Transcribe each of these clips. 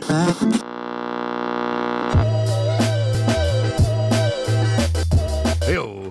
Hey-oh.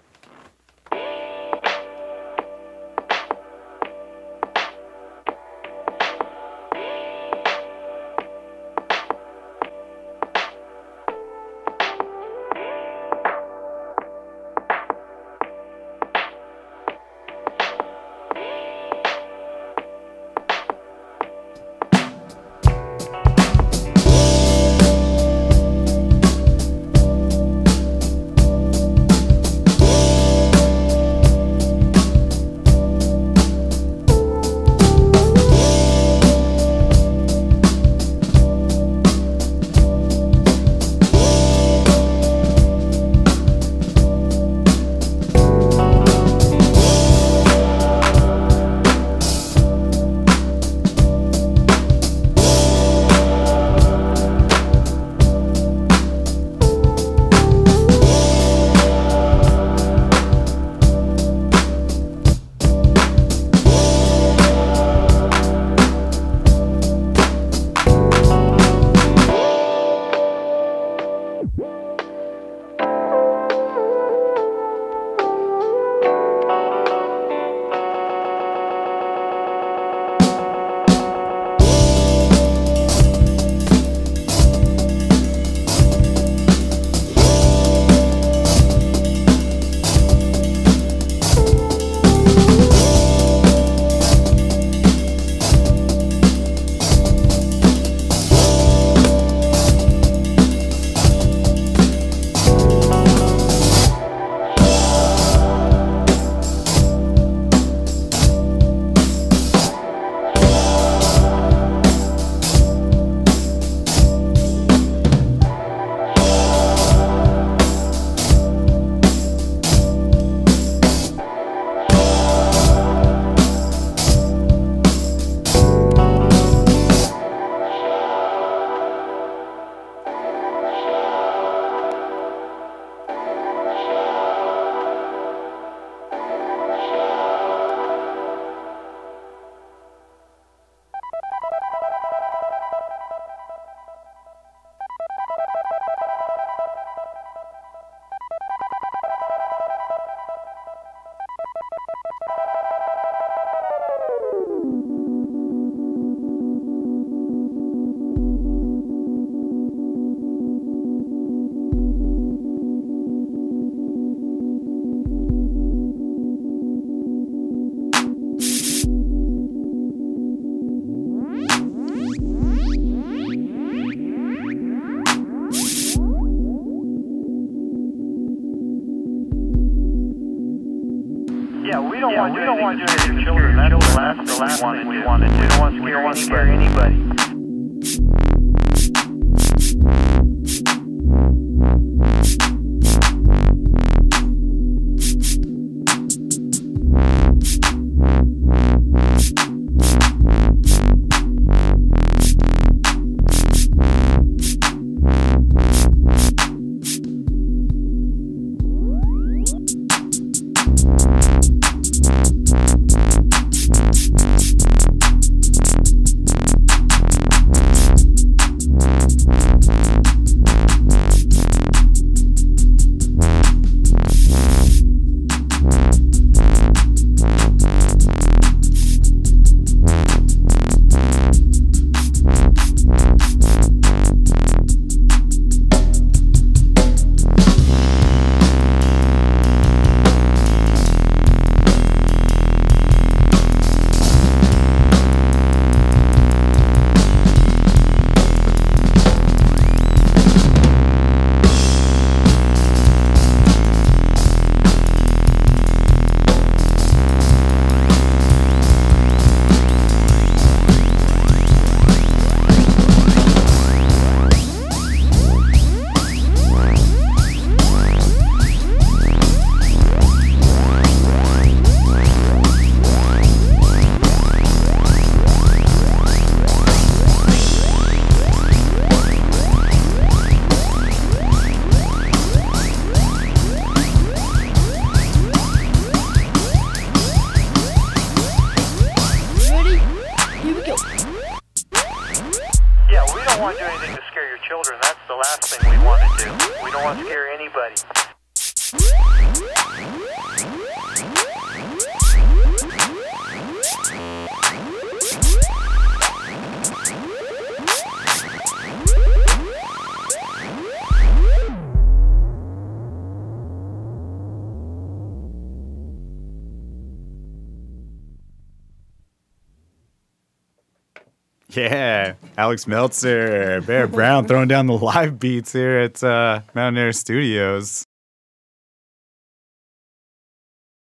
Yeah, we don't want to do your children. That's the last thing we want to do. We don't want to scare anybody. don't want to do anything to scare your children. That's the last thing we want to do. We don't want to scare anybody. Yeah, Alex Meltzer, Bear Brown throwing down the live beats here at Mountain Air Studios.